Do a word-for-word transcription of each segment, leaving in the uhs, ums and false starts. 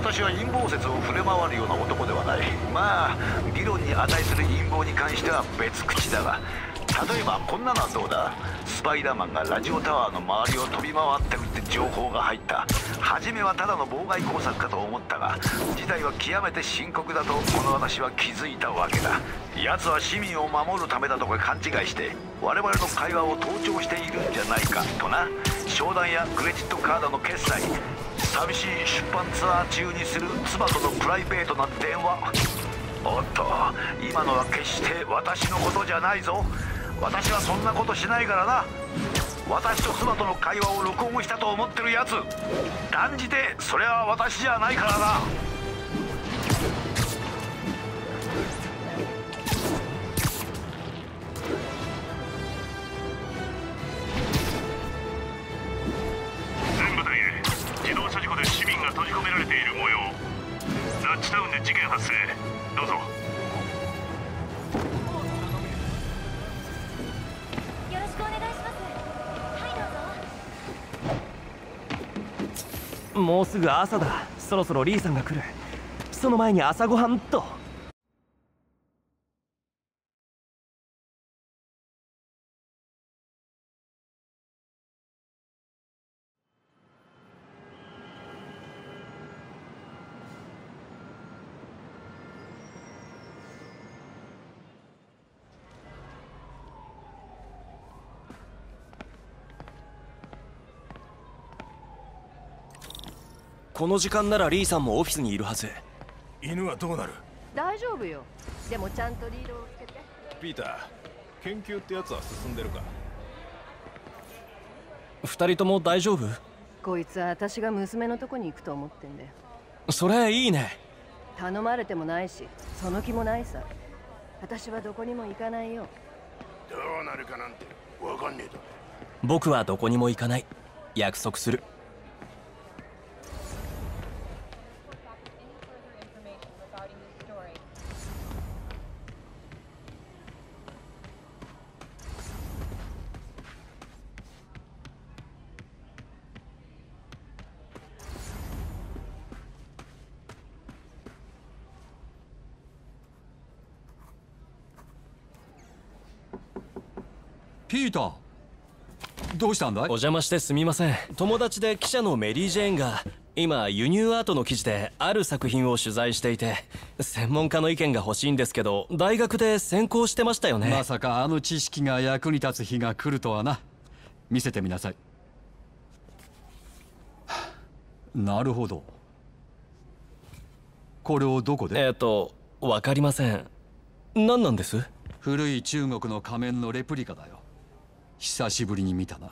私は陰謀説を触れ回るような男ではない。まあ議論に値する陰謀に関しては別口だが、例えばこんなのはどうだ。スパイダーマンがラジオタワーの周りを飛び回ってるって情報が入った。初めはただの妨害工作かと思ったが、事態は極めて深刻だとこの私は気づいたわけだ。奴は市民を守るためだとか勘違いして我々の会話を盗聴しているんじゃないかとな。商談やクレジットカードの決済、寂しい出版ツアー中にする妻とのプライベートな電話。おっと、今のは決して私のことじゃないぞ。私はそんなことしないからな。私と妻との会話を録音したと思ってるやつ、断じてそれは私じゃないからな。 全部隊へ、自動車事故で市民が閉じ込められている模様。ラッチタウンで事件発生。どうぞ。 もうすぐ朝だ。そろそろリーさんが来る。その前に朝ごはんと。この時間ならリーさんもオフィスにいるはず。 犬はどうなる？ 大丈夫よ。でもちゃんとリードをつけて。 ピーター、研究ってやつは進んでるか？ 二人とも大丈夫？ こいつは私が娘のとこに行くと思ってんだよ。 それいいね。 頼まれてもないし、その気もないさ。私はどこにも行かないよ。 どうなるかなんてわかんねえだろ。 僕はどこにも行かない。約束する。 ピーター、どうしたんだい？ お邪魔してすみません。友達で記者のメリー・ジェーンが今輸入アートの記事である作品を取材していて、専門家の意見が欲しいんですけど、大学で専攻してましたよね。 まさかあの知識が役に立つ日が来るとはな。見せてみなさい。なるほど。これをどこで？ えっとわかりません。何なんです？ 古い中国の仮面のレプリカだよ。久しぶりに見たな。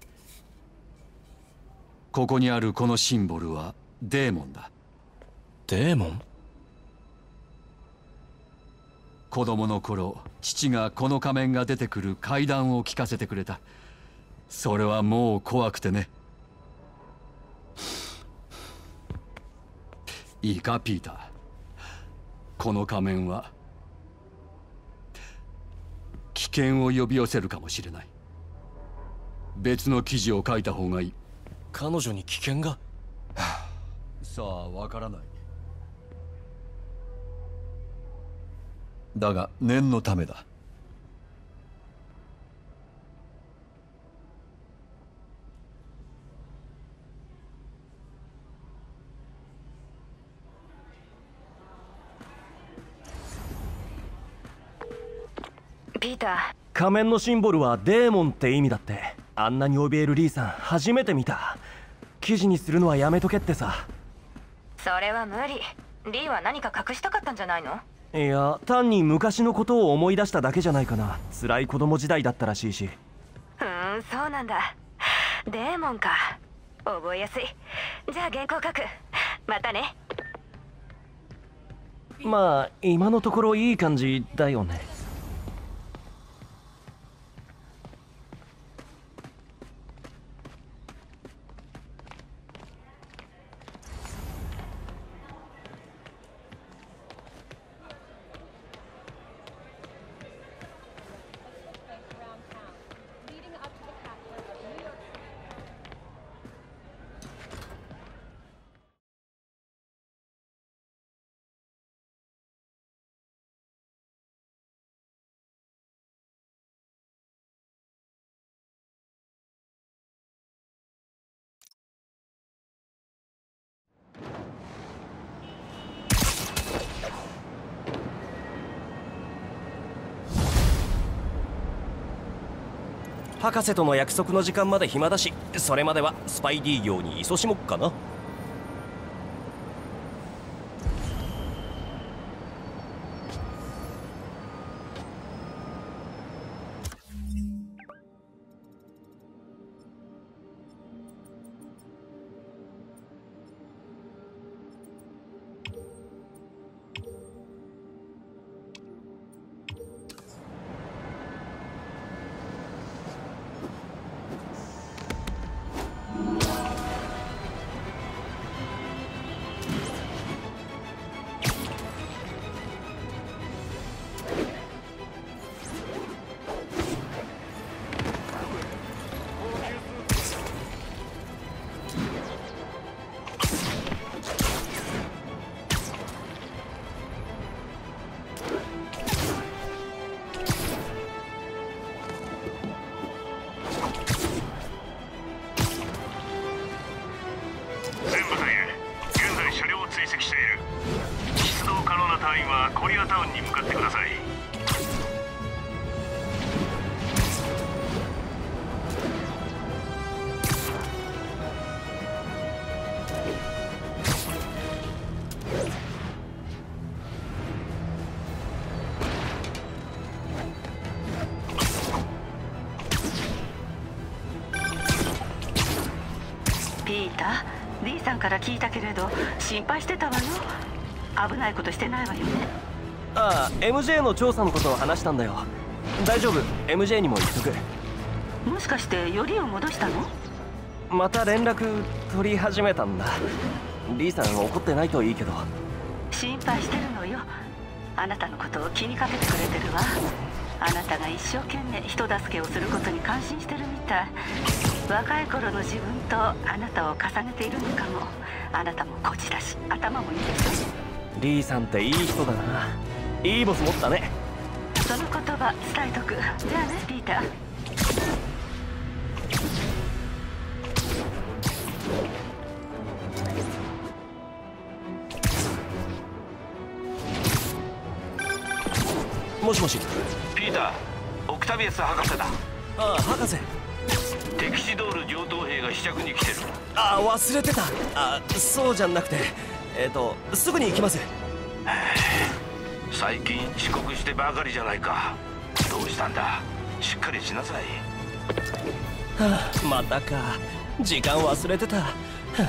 ここにあるこのシンボルはデーモンだ。 デーモン？ 子供の頃、父がこの仮面が出てくる怪談を聞かせてくれた。それはもう怖くてね。いいか、ピーター。この仮面は危険を呼び寄せるかもしれない。別の記事を書いた方がいい。 彼女に危険が？ さあ、わからない。だが念のためだ。 ピーター。 仮面のシンボルはデーモンって意味だって。あんなに怯えるリーさん初めて見た。記事にするのはやめとけってさ。 それは無理。リーは何か隠したかったんじゃないの？ いや、単に昔のことを思い出しただけじゃないかな。辛い子供時代だったらしいし。 ふーん、そうなんだ。デーモンか。覚えやすい。じゃあ原稿書く。またね。 まあ今のところいい感じだよね。 博士との約束の時間まで暇だし、それまではスパイディ業に勤しもっかな。 リーさんから聞いたけれど心配してたわよ。危ないことしてないわよね。 ああ、エムジェー の調査のことを話したんだよ。大丈夫、 エムジェー にも言っとく。 もしかしてよりを戻したの？ また連絡取り始めたんだ。リーさん怒ってないといいけど。 心配してるのよ。あなたのことを気にかけてくれてるわ。あなたが一生懸命人助けをすることに感心してるみたい。若い頃の自分とあなたを重ねているのかも。あなたもこちだし頭もいいでしょ。 リーさんっていい人だな。いいボス持ったね。 その言葉伝えとく。じゃあね、ピーター。 もしもし。 ピーター、オクタビアス博士だ。 ああ、博士。 敵シドール上等兵が試着に来てる。 ああ、忘れてた。あ、そうじゃなくて、えっとすぐに行きます。 最近遅刻してばかりじゃないか。どうしたんだ、しっかりしなさい。 はあ、またか。時間忘れてた。はあ、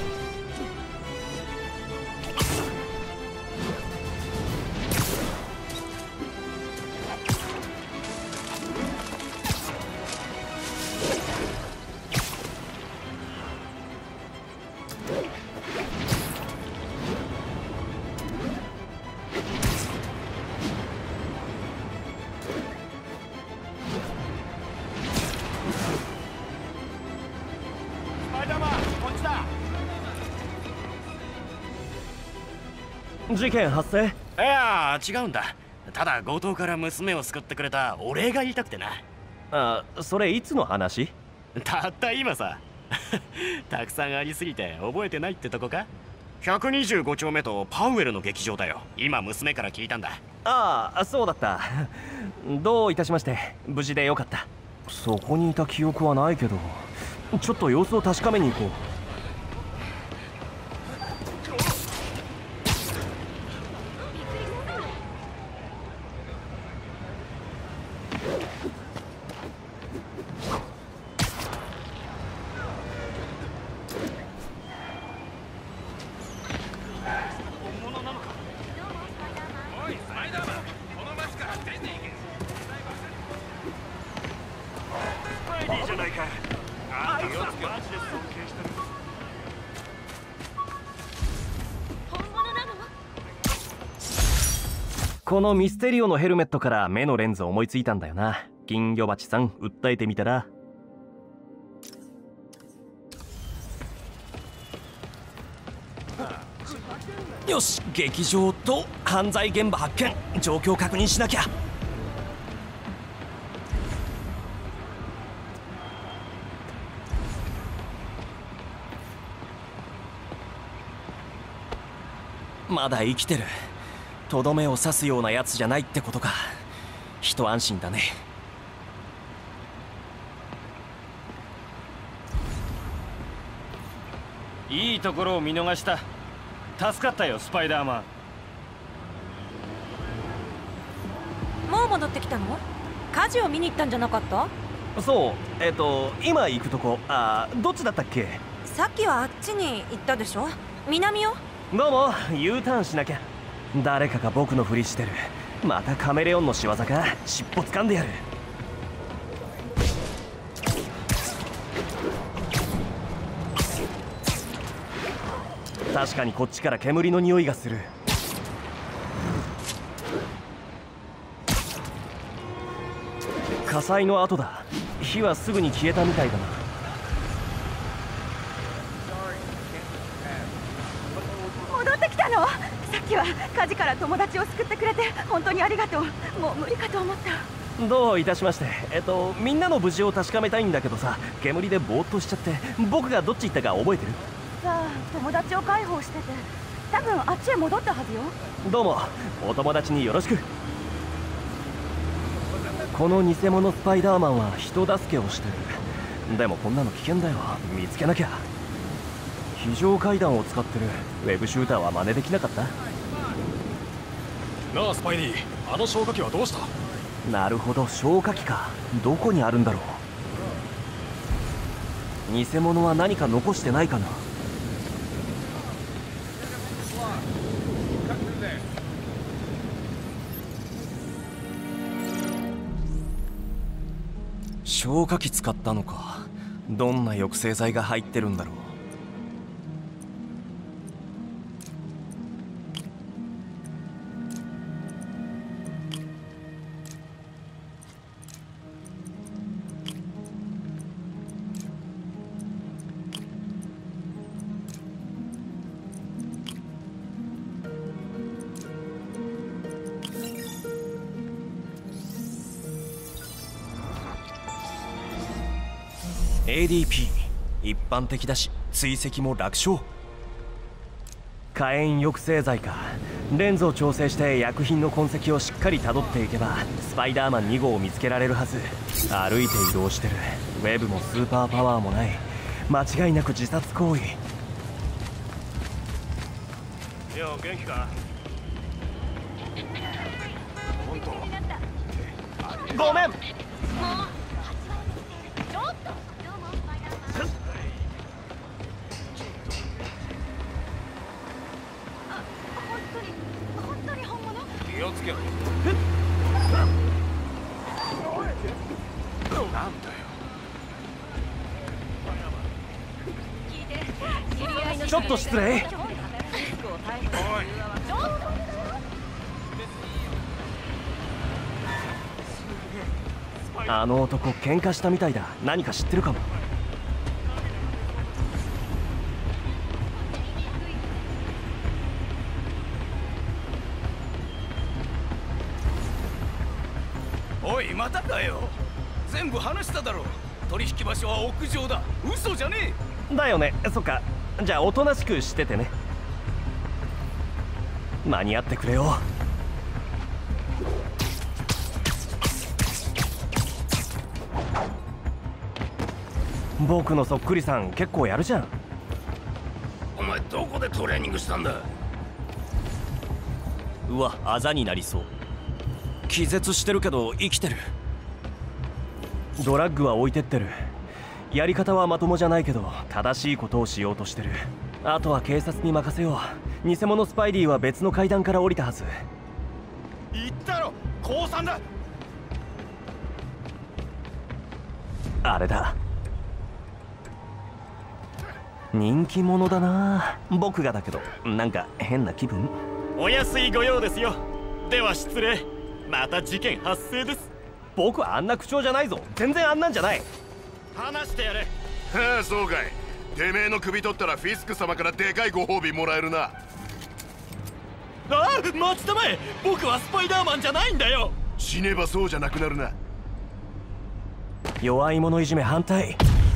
事件発生？ いや違うんだ。ただ強盗から娘を救ってくれたお礼が言いたくてな。 あ、それいつの話？ たった今さ。たくさんありすぎて覚えてないってとこか。ひゃくにじゅうご丁目とパウエルの劇場だよ。今娘から聞いたんだ。 ああ、そうだった。どういたしまして。無事でよかった。そこにいた記憶はないけど、ちょっと様子を確かめに行こう。このミステリオのヘルメットから目のレンズを思いついたんだよな。金魚鉢さん、訴えてみたら。よし、劇場と犯罪現場発見。状況確認しなきゃ。まだ生きてる。とどめを刺すようなやつじゃないってことか。一安心だね。 いいところを見逃した。助かったよスパイダーマン。もう戻ってきたの？火事を見に行ったんじゃなかった？ そう、えっと今行くとこ、あー、どっちだったっけ？ さっきはあっちに行ったでしょ。南よ。 どうも、U ターンしなきゃ。誰かが僕のふりしてる。またカメレオンの仕業か。尻尾掴んでやる。確かにこっちから煙の匂いがする。火災の跡だ。火はすぐに消えたみたいだな。 戻ってきたの？さっきは火事から友達を救ってくれて本当にありがとう。もう無理かと思った。 どういたしまして。えっとみんなの無事を確かめたいんだけどさ、煙でぼーっとしちゃって。僕がどっち行ったか覚えてる？ さあ、友達を介抱してて多分あっちへ戻ったはずよ。 どうも、お友達によろしく。この偽物スパイダーマンは人助けをしてる。でもこんなの危険だよ。見つけなきゃ。非常階段を使ってるウェブシューターは真似できなかった？ なあスパイディ、あの消火器はどうした？ なるほど、消火器か。どこにあるんだろう。偽物は何か残してないかな。消火器使ったのか。どんな抑制剤が入ってるんだろう。エーディーピー 一般的だし追跡も楽勝。火炎抑制剤か。レンズを調整して薬品の痕跡をしっかりたどっていけばスパイダーマンに号を見つけられるはず。歩いて移動してる。ウェブもスーパーパワーもない。間違いなく自殺行為。 よう元気か？ 本当ごめん。 気をつけろ。なんだよ。ちょっと失礼。あの男喧嘩したみたいだ。何か知ってるかも。 おい、またかよ。全部話しただろ。取引場所は屋上だ。嘘じゃねえ。だよね。そっか。じゃあおとなしくしててね。間に合ってくれよ。僕のそっくりさん結構やるじゃん。 お前どこでトレーニングしたんだ？ うわ、あざになりそう。気絶してるけど生きてる。ドラッグは置いてってる。やり方はまともじゃないけど正しいことをしようとしてる。あとは警察に任せよう。偽物スパイディは別の階段から降りたはず。 言ったろ、降参だ。 あれだ。人気者だな。僕がだけどなんか変な気分。 お安いご用ですよ。では失礼。また事件発生です。 僕はあんな口調じゃないぞ。全然あんなんじゃない。 話してやれ。 はあ、そうかい。てめえの首取ったらフィスク様からでかいご褒美もらえるな。 ああ、待ちたまえ。僕はスパイダーマンじゃないんだよ。 死ねばそうじゃなくなるな。 弱い者いじめ反対。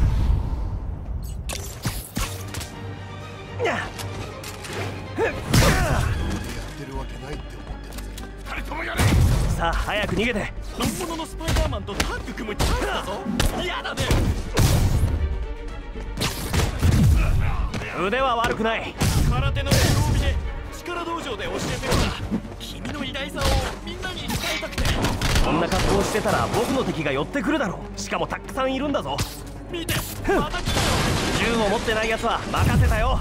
やってるわけないって思ってるぜ。二人ともやれ。 さあ早く逃げて。 本物のスパイダーマンとタッグ組むチャンスだぞ。やだね。 腕は悪くない。 空手の黒帯で力道場で教えてるんだ。君の偉大さをみんなに伝えたくて。 こんな格好してたら僕の敵が寄ってくるだろう。しかもたくさんいるんだぞ。 見て、 また来たよ。銃を持ってないやつは任せたよ。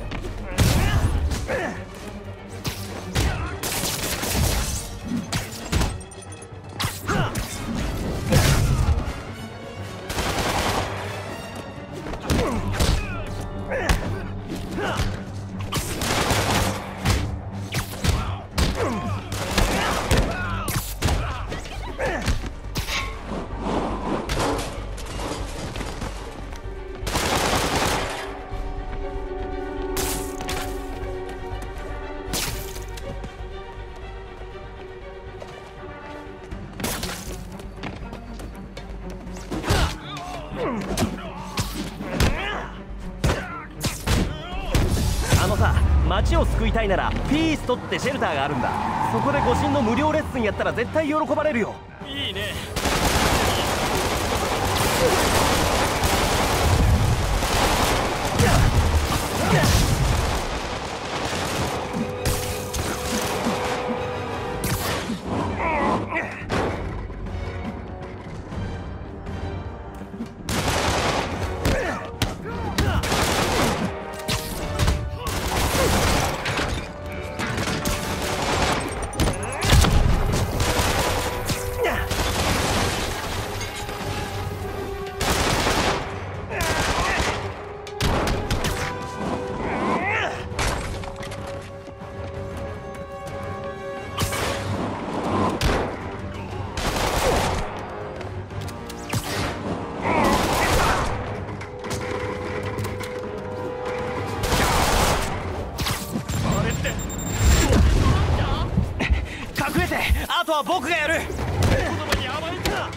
あのさ、街を救いたいならピーストってシェルターがあるんだ。そこで護身の無料レッスンやったら絶対喜ばれるよ。 いいね。 あとは僕がやる。 言葉に甘えた。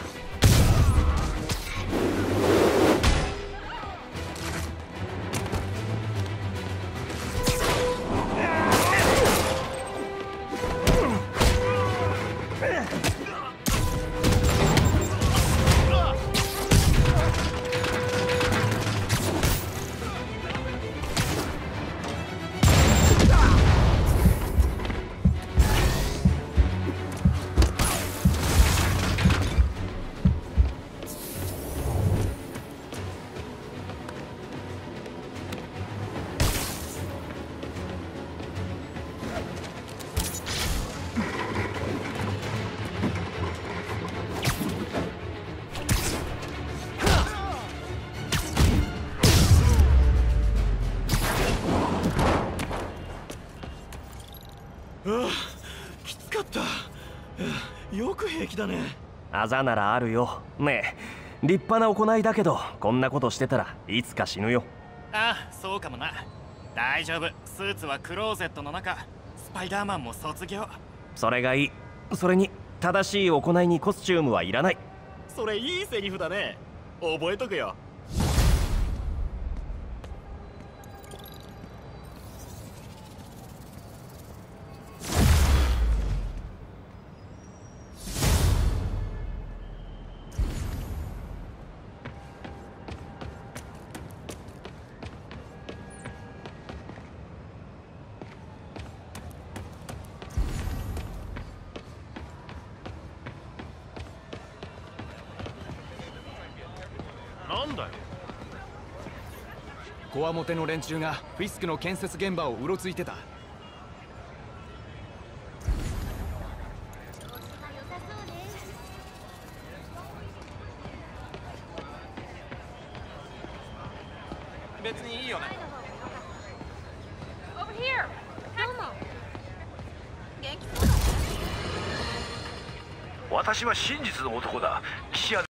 ああ、きつかった。よく平気だね。 あざならあるよ。ねえ、立派な行いだけどこんなことしてたらいつか死ぬよ。 ああ、そうかもな。大丈夫、スーツはクローゼットの中。スパイダーマンも卒業。 それがいい。それに正しい行いにコスチュームはいらない。 それいいセリフだね。覚えとくよ。 なんだよ。 コアモテの連中がフィスクの建設現場をうろついてた。 別にいいよね。 私は真実の男だ。騎士